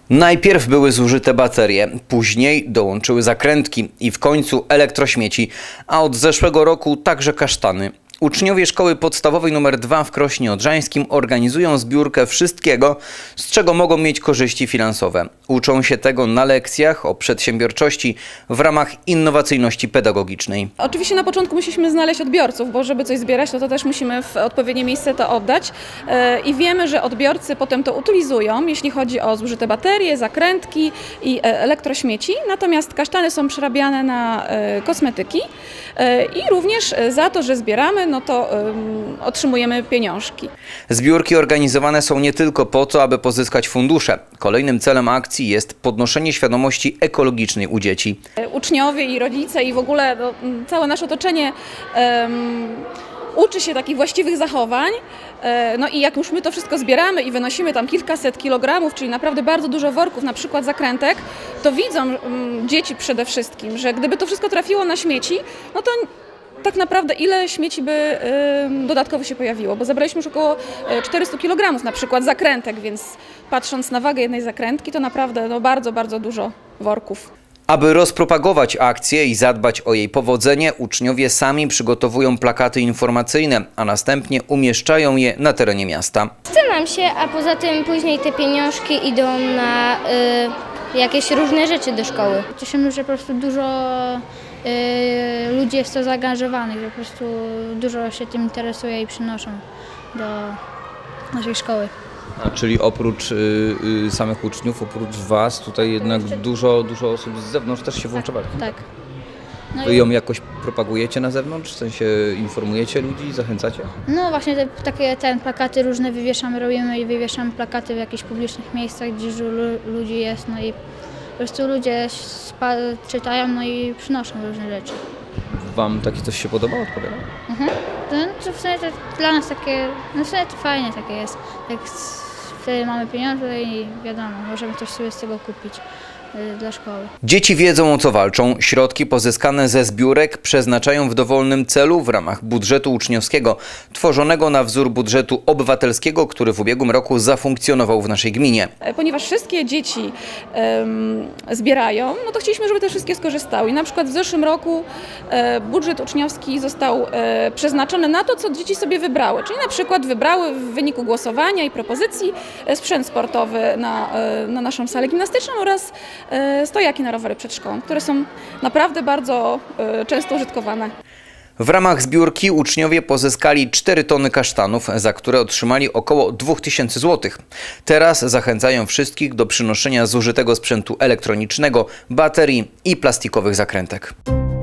Najpierw były zużyte baterie, później dołączyły zakrętki i w końcu elektrośmieci, a od zeszłego roku także kasztany. Uczniowie Szkoły Podstawowej nr 2 w Krośnie Odrzańskim organizują zbiórkę wszystkiego, z czego mogą mieć korzyści finansowe. Uczą się tego na lekcjach o przedsiębiorczości w ramach innowacyjności pedagogicznej. Oczywiście na początku musieliśmy znaleźć odbiorców, bo żeby coś zbierać, to też musimy w odpowiednie miejsce to oddać. I wiemy, że odbiorcy potem to utylizują, jeśli chodzi o zużyte baterie, zakrętki i elektrośmieci. Natomiast kasztany są przerabiane na kosmetyki i również za to, że zbieramy, no to otrzymujemy pieniążki. Zbiórki organizowane są nie tylko po to, aby pozyskać fundusze. Kolejnym celem akcji jest podnoszenie świadomości ekologicznej u dzieci. Uczniowie i rodzice i w ogóle całe nasze otoczenie uczy się takich właściwych zachowań. No i jak już my to wszystko zbieramy i wynosimy tam kilkaset kilogramów, czyli naprawdę bardzo dużo worków, na przykład zakrętek, to widzą dzieci przede wszystkim, że gdyby to wszystko trafiło na śmieci, no to tak naprawdę ile śmieci by dodatkowo się pojawiło, bo zabraliśmy już około 400 kg na przykład zakrętek, więc patrząc na wagę jednej zakrętki, to naprawdę no bardzo, bardzo dużo worków. Aby rozpropagować akcję i zadbać o jej powodzenie, uczniowie sami przygotowują plakaty informacyjne, a następnie umieszczają je na terenie miasta. Chce nam się, a poza tym później te pieniążki idą na jakieś różne rzeczy do szkoły. Cieszymy, że po prostu dużo ludzi jest to zaangażowanych, że po prostu dużo się tym interesuje i przynoszą do naszej szkoły. Czyli oprócz samych uczniów, oprócz Was, tutaj jednak dużo osób z zewnątrz też się włącza. Tak. No Wy ją jakoś propagujecie na zewnątrz? W sensie informujecie ludzi, zachęcacie? No właśnie takie plakaty różne wywieszamy, robimy i wywieszamy plakaty w jakichś publicznych miejscach, gdzie dużo ludzi jest, no i po prostu ludzie czytają, no i przynoszą różne rzeczy. Wam takie coś się podoba? Odpowiada? To w sumie to dla nas takie, no w sumie to fajnie takie jest. Jak wtedy mamy pieniądze i wiadomo, możemy coś sobie z tego kupić dla szkoły. Dzieci wiedzą, o co walczą. Środki pozyskane ze zbiórek przeznaczają w dowolnym celu w ramach budżetu uczniowskiego, tworzonego na wzór budżetu obywatelskiego, który w ubiegłym roku zafunkcjonował w naszej gminie. Ponieważ wszystkie dzieci zbierają, no to chcieliśmy, żeby te wszystkie skorzystały. I na przykład w zeszłym roku budżet uczniowski został przeznaczony na to, co dzieci sobie wybrały. Czyli na przykład wybrały w wyniku głosowania i propozycji sprzęt sportowy na naszą salę gimnastyczną oraz stojaki na rowery przed szkołą, które są naprawdę bardzo często użytkowane. W ramach zbiórki uczniowie pozyskali 4 tony kasztanów, za które otrzymali około 2000 zł. Teraz zachęcają wszystkich do przynoszenia zużytego sprzętu elektronicznego, baterii i plastikowych zakrętek.